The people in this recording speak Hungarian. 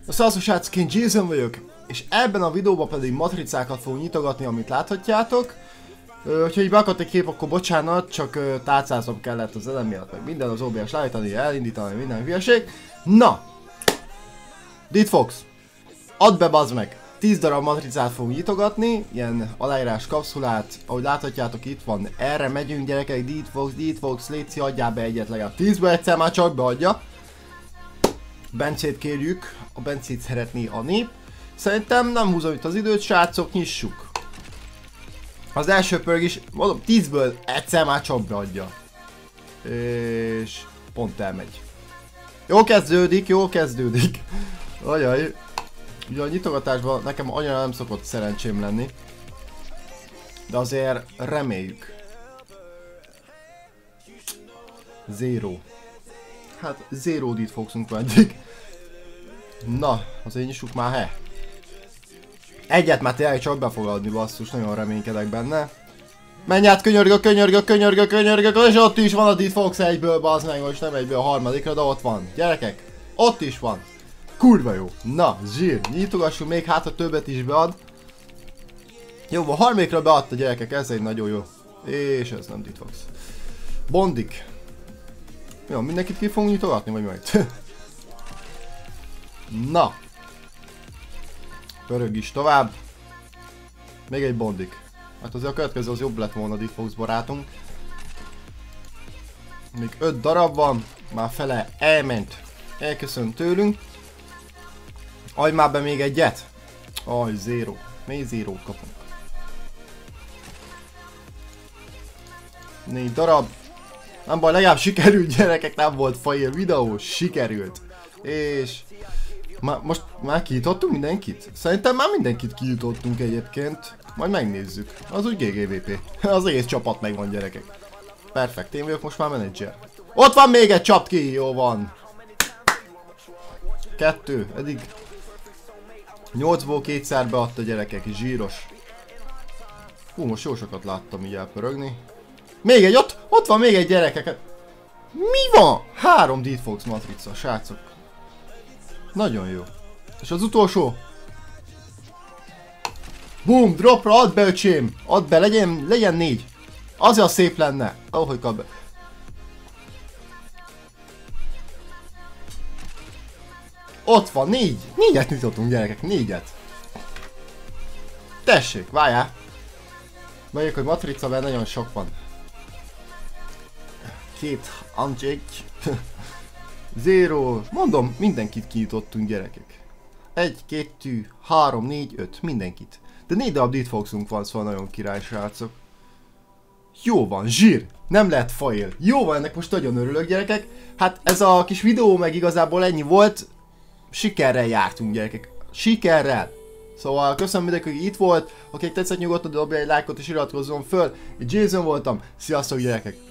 Sziasztok srácok, én Jason vagyok, és ebben a videóban pedig matricákat fogunk nyitogatni, amit láthatjátok. Ha így beakadt egy kép, akkor bocsánat, csak tárcázom kellett az elem miatt, meg minden az OBS leállítani, elindítani, minden hülyeség. Na! DeedFox, add be bazd meg! 10 darab matricát fogunk nyitogatni, ilyen aláírás kapszulát, ahogy láthatjátok itt van, erre megyünk gyerekek, DeedFox, léci, adjál be egyet legalább 10-ből, egyszer már csak beadja. Bencét kérjük, a Bencét szeretné a nép. Szerintem nem húzom itt az időt, srácok, nyissuk. Az első pörg is, mondom, 10-ből egyszer már csak beadja. És pont elmegy. Jó kezdődik, jó kezdődik. Ajaj. Ugye a nyitogatásban nekem annyira nem szokott szerencsém lenni. De azért reméljük. Zero. Hát zero DeedFoxunk van eddig. Na, azért nyissuk már, he. Egyet már tényleg csak be fog adni, basszus, nagyon reménykedek benne. Menj át, könyörgök, és ott is van a DeedFox egyből, bazd meg, most nem egyből a harmadikra, de ott van. Gyerekek, ott is van. Kurva jó. Na, zsír, nyitogassuk még, hát ha többet is bead. Jó, a harmadikra beadta, gyerekek, ez egy nagyon jó. És ez nem DeedFox. Bondik. Jó, mindenkit ki fogunk nyitogatni, vagy majd? Na. Pörög is tovább. Még egy bondik. Hát azért a következő az jobb lett volna, DeedFox barátunk. Még 5 darab van. Már fele elment. Elköszönt tőlünk. Adj már be még egyet. Aj, zero. Még zero kapunk. 4 darab. Nem baj, legalább sikerült, gyerekek, nem volt fail videó, sikerült. És... most már kinyitottunk mindenkit? Szerintem már mindenkit kinyitottunk egyébként. Majd megnézzük. Az úgy GGVP. Az egész csapat megvan, gyerekek. Perfekt, én vagyok most már menedzser. Ott van még egy, csapd ki, jó van. 2, eddig 8-ból 2-szer beadta, gyerekek, zsíros. Hú, most jó sokat láttam így elpörögni. Még egy, ott van még egy, gyerekek. Mi van? 3 DeedFox matrica, srácok. Nagyon jó. És az utolsó. Boom, dropra, add be, öcsém. Add be, legyen 4. Azért szép lenne. Ahogy kap be. Ott van, 4. 4-et nyitottunk, gyerekek, 4-et. Tessék, várjál. Mondjuk, hogy matrica, mert nagyon sok van. 2 uncheck. 0. Mondom, mindenkit kinyitottunk, gyerekek. 1, 2, 3, 4, 5. Mindenkit. De 4 darab DeedFoxunk van, szóval nagyon király, srácok. Jó van, zsír. Nem lehet fail. Jó van, ennek most nagyon örülök, gyerekek. Hát ez a kis videó meg igazából ennyi volt. Sikerrel jártunk, gyerekek. Sikerrel. Szóval köszönöm mindenki, hogy itt volt. Akinek tetszett, nyugodtan dobja egy lájkot és iratkozzon föl. Én Jason voltam. Sziasztok, gyerekek.